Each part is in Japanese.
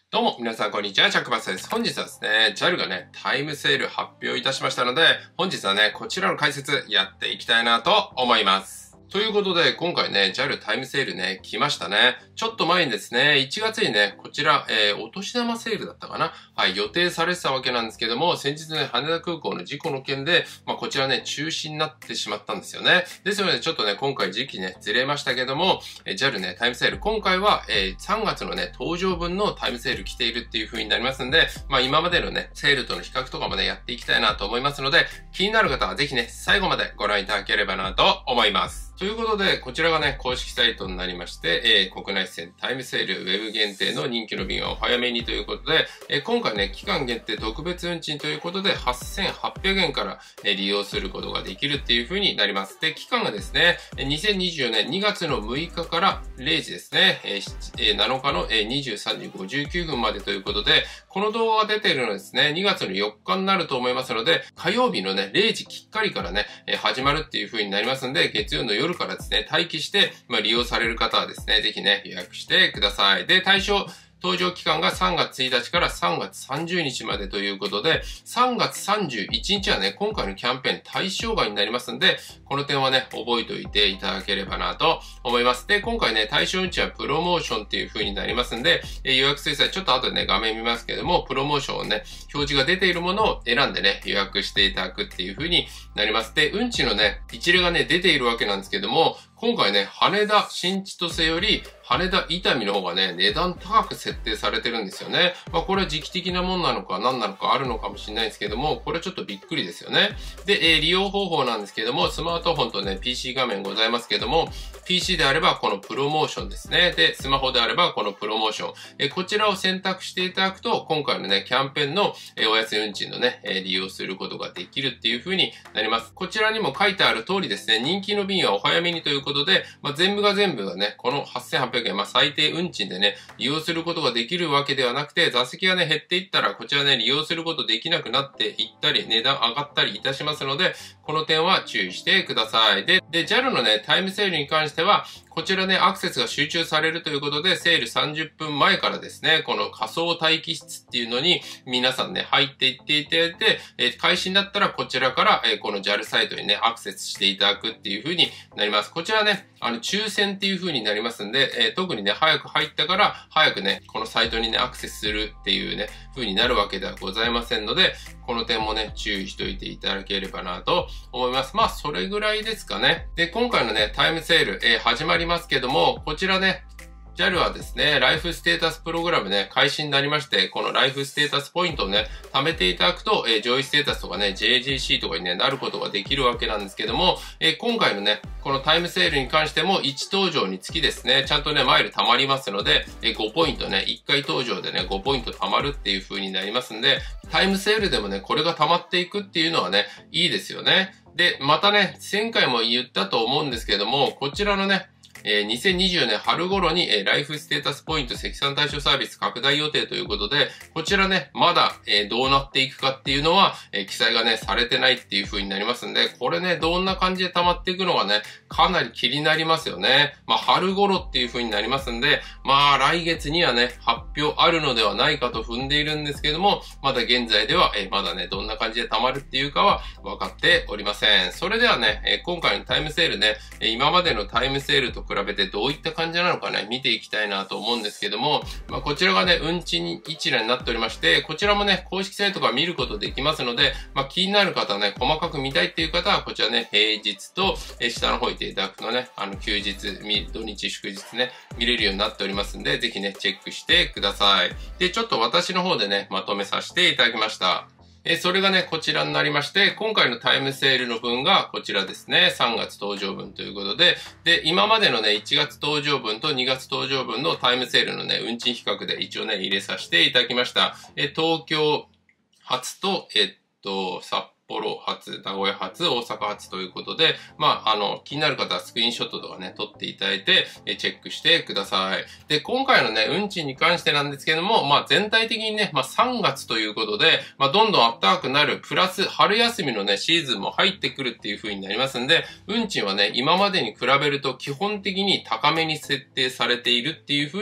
どうも、皆さんこんにちは。チャックバスです。本日はですね、JAL がね、タイムセール発表いたしましたので、本日はね、こちらの解説やっていきたいなと思います。ということで、今回ね、JAL タイムセールね、来ましたね。ちょっと前にですね、1月にね、こちら、お年玉セールだったかな。はい、予定されてたわけなんですけども、先日ね、羽田空港の事故の件で、こちらね、中止になってしまったんですよね。ですので、ちょっとね、今回時期ね、ずれましたけども、JAL ね、タイムセール、今回は、3月のね、搭乗分のタイムセール来ているっていう風になりますんで、今までのね、セールとの比較とかもね、やっていきたいなと思いますので、気になる方はぜひね、最後までご覧いただければなと思います。ということで、こちらがね、公式サイトになりまして、国内線タイムセールウェブ限定の人気の便はお早めにということで、今回ね、期間限定特別運賃ということで、8800円から、利用することができるっていう風になります。で、期間がですね、2024年2月の6日から0時ですね、7日の23時59分までということで、この動画が出ているのはですね、2月の4日になると思いますので、火曜日のね、0時きっかりからね、始まるっていう風になりますんで、月曜の夜からですね、待機して、利用される方はですね、ぜひね、予約してください。で、搭乗期間が3月1日から3月30日までということで、3月31日はね、今回のキャンペーン対象外になりますんで、この点はね、覚えておいていただければなと思います。で、今回ね、対象運賃はプロモーションっていう風になりますんで、予約する際、ちょっと後でね、画面見ますけども、プロモーションをね、表示が出ているものを選んでね、予約していただくっていう風になります。で、運賃のね、一例がね、出ているわけなんですけども、今回ね、羽田新千歳より羽田伊丹の方がね、値段高く設定されてるんですよね。これは時期的なもんなのか何なのかあるのかもしれないですけども、これちょっとびっくりですよね。で、利用方法なんですけども、スマートフォンとね、PC 画面ございますけども、PC であればこのプロモーションですね。で、スマホであればこのプロモーション。こちらを選択していただくと、今回のね、キャンペーンの、お安い運賃のね、利用することができるっていう風になります。こちらにも書いてある通りですね、人気の便はお早めにということで、全部がね、この8800円、最低運賃でね、利用することができるわけではなくて、座席がね、減っていったら、こちらね、利用することできなくなっていったり、値段上がったりいたしますので、この点は注意してください。で、JAL のね、タイムセールに関しては、こちらね、アクセスが集中されるということで、セール30分前からですね、この仮想待機室っていうのに、皆さんね、入っていっていただいて、開始になったらこちらから、この JAL サイトにね、アクセスしていただくっていう風になります。こちらね、抽選っていう風になりますんで、特にね、早く入ったから、早くね、このサイトにね、アクセスするっていうね、風になるわけではございませんので、この点もね、注意しておいていただければなと思います。それぐらいですかね。で、今回のね、タイムセール、始まりますけども、こちらね、JAL はですね、ライフステータスプログラムね、開始になりまして、このライフステータスポイントをね、貯めていただくと、上位ステータスとかね、JGC とかに、ね、なることができるわけなんですけども、今回のね、このタイムセールに関しても、1搭乗につきですね、ちゃんとね、マイル貯まりますので、5ポイントね、1回搭乗でね、5ポイント貯まるっていう風になりますんで、タイムセールでもね、これが貯まっていくっていうのはね、いいですよね。で、またね、前回も言ったと思うんですけども、こちらのね、2024年春頃に、ライフステータスポイント積算対象サービス拡大予定ということで、こちらね、まだ、どうなっていくかっていうのは、記載がね、されてないっていう風になりますんで、これね、どんな感じで溜まっていくのがね、かなり気になりますよね。春頃っていう風になりますんで、来月にはね、発表あるのではないかと踏んでいるんですけども、まだ現在では、まだね、どんな感じで溜まるっていうかは分かっておりません。それではね、今回のタイムセールね、今までのタイムセールと比べてどういった感じなのかね、見ていきたいなと思うんですけども、こちらがね、運賃一覧になっておりまして、こちらもね、公式サイトから見ることできますので、気になる方はね、細かく見たいっていう方は、こちらね、平日と、下の方行っていただくとね、休日、土日祝日ね、見れるようになっておりますんで、ぜひね、チェックしてください。で、ちょっと私の方でね、まとめさせていただきました。それがね、こちらになりまして、今回のタイムセールの分がこちらですね、3月搭乗分ということで、で、今までのね、1月搭乗分と2月搭乗分のタイムセールのね、運賃比較で一応ね、入れさせていただきました。東京発と、札幌発、名古屋発、大阪発ということで、気になる方はスクリーンショットとかね、撮っていただいて、チェックしてください。で、今回のね、運賃に関してなんですけども、全体的にね、3月ということで、どんどん暖かくなる、プラス、春休みのね、シーズンも入ってくるっていう風になりますんで、運賃はね、今までに比べると基本的に高めに設定されているっていう風に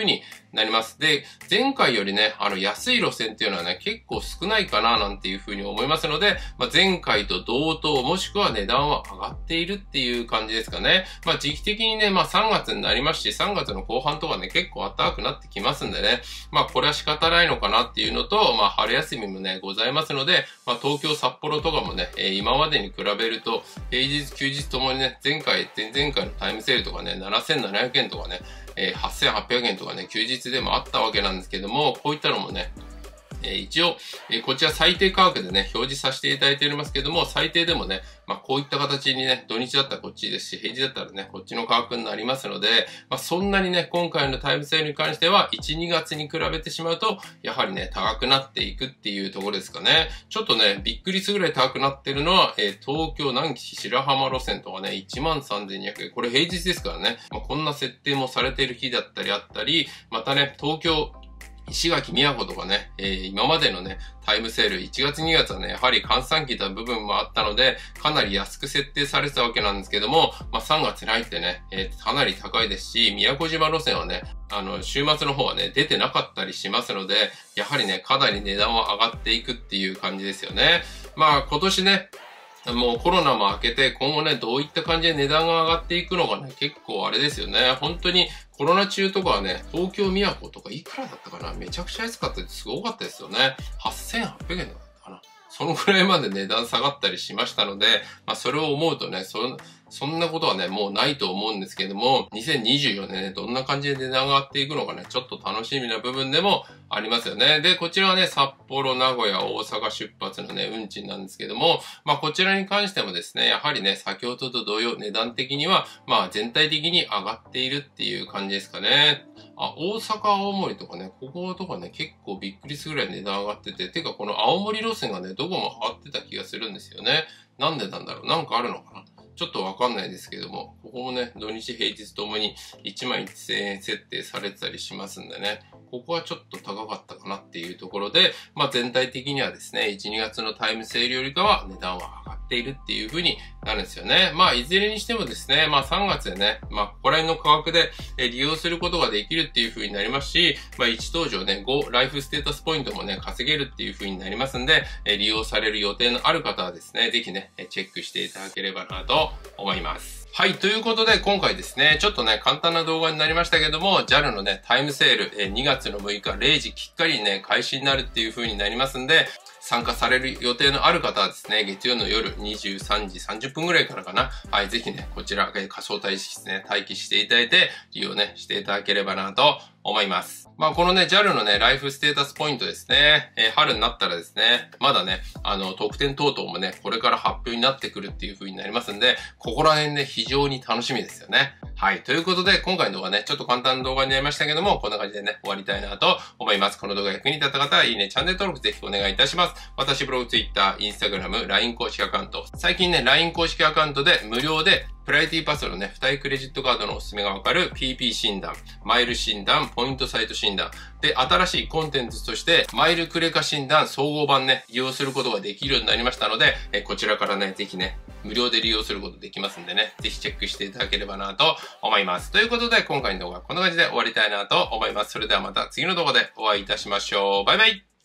なります。で、前回よりね、安い路線っていうのはね、結構少ないかななんていうふうに思いますので、前回と同等、もしくは値段は上がっているっていう感じですかね。時期的にね、3月になりますし、3月の後半とかね、結構暖かくなってきますんでね、これは仕方ないのかなっていうのと、春休みもね、ございますので、東京、札幌とかもね、今までに比べると、平日、休日ともにね、前回のタイムセールとかね、7700円とかね、8800円とかね、休日でもあったわけなんですけども、こういったのもね、一応、こちら最低価格でね、表示させていただいておりますけども、最低でもね、こういった形にね、土日だったらこっちですし、平日だったらね、こっちの価格になりますので、そんなにね、今回のタイムセールに関しては、1、2月に比べてしまうと、やはりね、高くなっていくっていうところですかね。ちょっとね、びっくりするぐらい高くなってるのは、東京南紀白浜路線とかね、13,200円。これ平日ですからね、こんな設定もされている日だったり、またね、東京、石垣宮古とかね、今までのね、タイムセール、1月2月はね、やはり閑散期な部分もあったので、かなり安く設定されてたわけなんですけども、3月に入ってね、かなり高いですし、宮古島路線はね、週末の方はね、出てなかったりしますので、やはりね、かなり値段は上がっていくっていう感じですよね。今年ね、もうコロナも明けて、今後ね、どういった感じで値段が上がっていくのかね、結構あれですよね。本当にコロナ中とかはね、東京宮古とかいくらだったかな、めちゃくちゃ安かったですごかったですよね。8800円だったかな。そのくらいまで値段下がったりしましたので、それを思うとね、そんなことはね、もうないと思うんですけども、2024年ね、どんな感じで値段が上がっていくのかね、ちょっと楽しみな部分でもありますよね。で、こちらはね、札幌、名古屋、大阪出発のね、運賃なんですけども、こちらに関してもですね、やはりね、先ほどと同様、値段的には、全体的に上がっているっていう感じですかね。大阪、青森とかね、こことかね、結構びっくりするぐらい値段上がってて、てかこの青森路線がね、どこも上がってた気がするんですよね。なんでなんだろう、なんかあるのかな。ちょっとわかんないですけども、ここもね、土日平日ともに1万1000円設定されてたりしますんでね、ここはちょっと高かったかなっていうところで、全体的にはですね、1、2月のタイムセールよりかは値段は上がっているっていう風になるんですよね。いずれにしてもですね、3月でね、ここら辺の価格で利用することができるっていう風になりますし、1登場ね、5ライフステータスポイントもね、稼げるっていう風になりますんで、利用される予定のある方はですね、ぜひね、チェックしていただければなと思います。はい。ということで、今回ですね、ちょっとね、簡単な動画になりましたけども、JAL のね、タイムセール、2月の6日0時きっかりにね、開始になるっていう風になりますんで、参加される予定のある方はですね、月曜の夜23時30分ぐらいからかな。はい、ぜひね、こちら、仮想待機室ね、待機していただいて、利用ね、していただければなと思います。このね、JAL のね、ライフステータスポイントですね、春になったらですね、まだね、特典等々もね、これから発表になってくるっていう風になりますんで、ここら辺ね、非常に楽しみですよね。はい。ということで、今回の動画ね、ちょっと簡単な動画になりましたけども、こんな感じでね、終わりたいなと思います。この動画が役に立った方は、いいね、チャンネル登録ぜひお願いいたします。私、ブログ、Twitter、Instagram、LINE 公式アカウント。最近ね、LINE 公式アカウントで無料で、プライオリティパスのね、付帯クレジットカードのおすすめがわかる PP 診断、マイル診断、ポイントサイト診断。で、新しいコンテンツとして、マイルクレカ診断総合版ね、利用することができるようになりましたので、こちらからね、ぜひね、無料で利用することできますんでね、ぜひチェックしていただければなと思います。ということで、今回の動画はこんな感じで終わりたいなと思います。それではまた次の動画でお会いいたしましょう。バイバイ。